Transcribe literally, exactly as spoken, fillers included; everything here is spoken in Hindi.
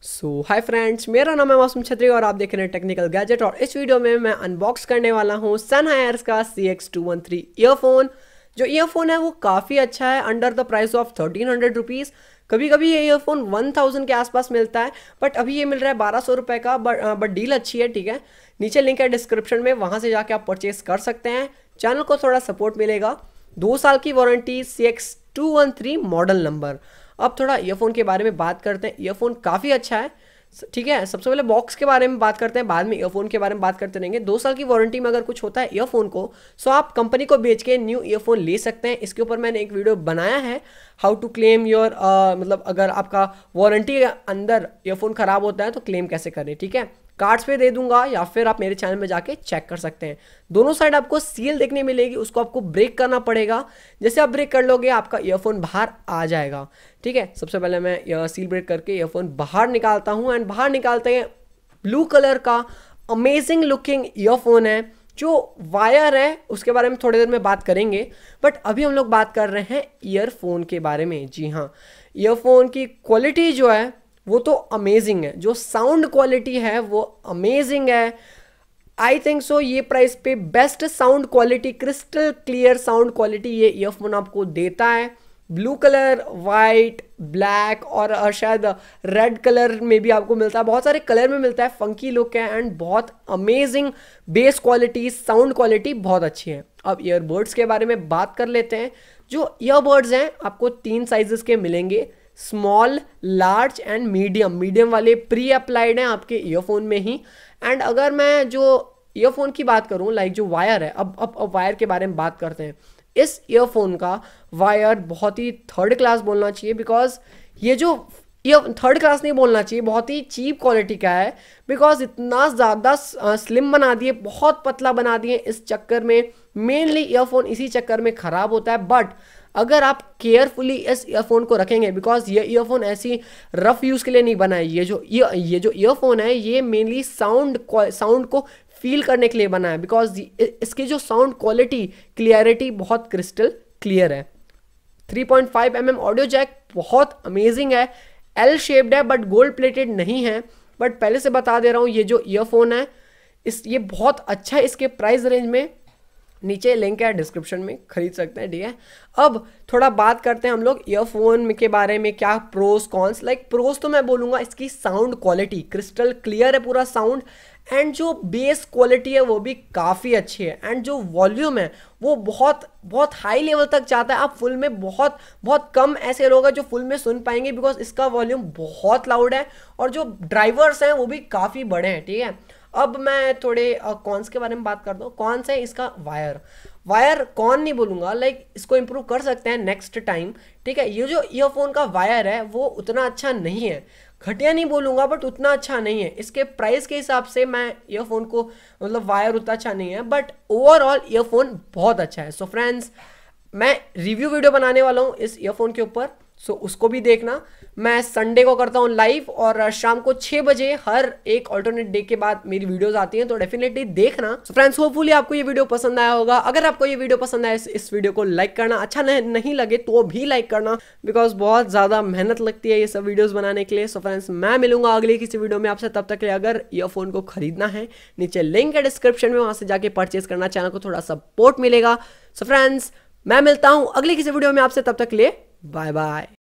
सो हाय फ्रेंड्स, मेरा नाम है मौसम छत्री और आप देख रहे हैं टेक्निकल गैजेट। और इस वीडियो में मैं अनबॉक्स करने वाला हूँ सनहायर्स का C X two one three earphone. जो ईयरफोन है वो काफ़ी अच्छा है, under the price of thirteen hundred rupees. कभी कभी ये ईयरफोन वन थाउजेंड के आसपास मिलता है, बट अभी ये मिल रहा है बारह सौ रुपये का। बट बट डील अच्छी है, ठीक है। नीचे लिंक है डिस्क्रिप्शन में, वहाँ से जाके आप परचेस कर सकते हैं। चैनल को थोड़ा सपोर्ट मिलेगा। दो साल की warranty, C X two one three model number. अब थोड़ा ईयरफोन के बारे में बात करते हैं। ईयरफोन काफ़ी अच्छा है, ठीक है। सबसे पहले बॉक्स के बारे में बात करते हैं, बाद में ईयरफोन के बारे में बात करते रहेंगे। दो साल की वारंटी में अगर कुछ होता है ईयरफोन को, सो आप कंपनी को बेच के न्यू ईयरफोन ले सकते हैं। इसके ऊपर मैंने एक वीडियो बनाया है, हाउ टू क्लेम योर, मतलब अगर आपका वारंटी के अंदर ईयरफोन खराब होता है तो क्लेम कैसे करें, ठीक है। कार्ड्स पे दे दूंगा या फिर आप मेरे चैनल में जाके चेक कर सकते हैं। दोनों साइड आपको सील देखने मिलेगी, उसको आपको ब्रेक करना पड़ेगा। जैसे आप ब्रेक कर लोगे आपका ईयरफोन बाहर आ जाएगा, ठीक है। सबसे पहले मैं सील ब्रेक करके ईयरफोन बाहर निकालता हूँ एंड बाहर निकालते हैं ब्लू कलर का अमेजिंग लुकिंग ईयरफोन है। जो वायर है उसके बारे में थोड़ी देर में बात करेंगे, बट अभी हम लोग बात कर रहे हैं ईयरफोन के बारे में। जी हाँ, ईयरफोन की क्वालिटी जो है वो तो अमेजिंग है, जो साउंड क्वालिटी है वो अमेजिंग है। आई थिंक सो ये प्राइस पे best sound quality, crystal clear sound quality ये ईयरफोन आपको देता है। ब्लू कलर, वाइट, ब्लैक और शायद रेड कलर में भी आपको मिलता है। बहुत सारे कलर में मिलता है, फंकी लुक है एंड बहुत amazing bass quality, sound quality बहुत अच्छी है। अब ईयरबड्स के बारे में बात कर लेते हैं। जो ईयरबड्स हैं आपको तीन साइजेस के मिलेंगे, small, large and medium. Medium वाले प्री अप्लाइड हैं आपके ईयरफोन में ही। एंड अगर मैं जो ईयरफोन की बात करूं, लाइक जो वायर है, अब अब अब वायर के बारे में बात करते हैं। इस ईयरफोन का वायर बहुत ही थर्ड क्लास बोलना चाहिए, बिकॉज ये जो ईयर थर्ड क्लास नहीं बोलना चाहिए, बहुत ही चीप क्वालिटी का है। बिकॉज इतना ज़्यादा स्लिम बना दिए, बहुत पतला बना दिए। इस चक्कर में मेनली ईयरफोन इसी चक्कर में ख़राब होता है। बट अगर आप केयरफुली इस ईयरफोन को रखेंगे, बिकॉज ये ईयरफोन ऐसी रफ यूज़ के लिए नहीं बना है। ये जो ये जो ईयरफोन है ये मेनली साउंड साउंड को फील करने के लिए बना है, बिकॉज इसकी जो साउंड क्वालिटी, क्लियरिटी बहुत क्रिस्टल क्लियर है। Three point five M M audio jack बहुत अमेजिंग है। एल शेप्ड है बट गोल्ड प्लेटेड नहीं है। बट पहले से बता दे रहा हूँ, ये जो ईयरफोन है इस ये बहुत अच्छा है। इसके प्राइस रेंज में नीचे लिंक है डिस्क्रिप्शन में, खरीद सकते हैं, ठीक है। अब थोड़ा बात करते हैं हम लोग ईयरफोन के बारे में, क्या प्रोस कॉन्स। लाइक प्रोस तो मैं बोलूँगा इसकी साउंड क्वालिटी, क्रिस्टल क्लियर है पूरा साउंड। एंड जो बेस क्वालिटी है वो भी काफ़ी अच्छी है। एंड जो वॉल्यूम है वो बहुत बहुत हाई लेवल तक जाता है। आप फुल में बहुत बहुत कम ऐसे लोग हैं जो फुल में सुन पाएंगे, बिकॉज इसका वॉल्यूम बहुत लाउड है। और जो ड्राइवर्स हैं वो भी काफ़ी बड़े हैं, ठीक है। अब मैं थोड़े कॉन्स के बारे में बात करता हूँ। कॉन्स है इसका वायर। वायर कौन नहीं बोलूँगा, लाइक इसको इम्प्रूव कर सकते हैं नेक्स्ट टाइम, ठीक है। ये जो ईयरफोन का वायर है वो उतना अच्छा नहीं है, घटिया नहीं बोलूँगा बट उतना अच्छा नहीं है। इसके प्राइस के हिसाब से मैं ईयरफोन को, मतलब वायर उतना अच्छा नहीं है, बट ओवरऑल ईयरफोन बहुत अच्छा है। सो फ्रेंड्स, मैं रिव्यू वीडियो बनाने वाला हूँ इस ईयरफोन के ऊपर, सो so, उसको भी देखना। मैं संडे को करता हूँ लाइव और शाम को छः बजे हर एक ऑल्टरनेट डे के बाद मेरी वीडियोस आती हैं, तो डेफिनेटली देखना। सो फ्रेंड्स, होपफुली आपको ये वीडियो पसंद आया होगा। अगर आपको ये वीडियो पसंद आया, इस, इस वीडियो को लाइक करना, अच्छा नहीं, नहीं लगे तो भी लाइक करना, बिकॉज बहुत ज़्यादा मेहनत लगती है ये सब वीडियोज़ बनाने के लिए। सो फ्रेंड्स, मैं मिलूंगा अगली किसी वीडियो में आपसे। तब तक के लिए अगर ईयरफोन को खरीदना है, नीचे लिंक है डिस्क्रिप्शन में, वहाँ से जाके परचेज करना, चैनल को थोड़ा सपोर्ट मिलेगा। सो फ्रेंड्स, मैं मिलता हूँ अगली किसी वीडियो में आपसे। तब तक के लिए बाय बाय।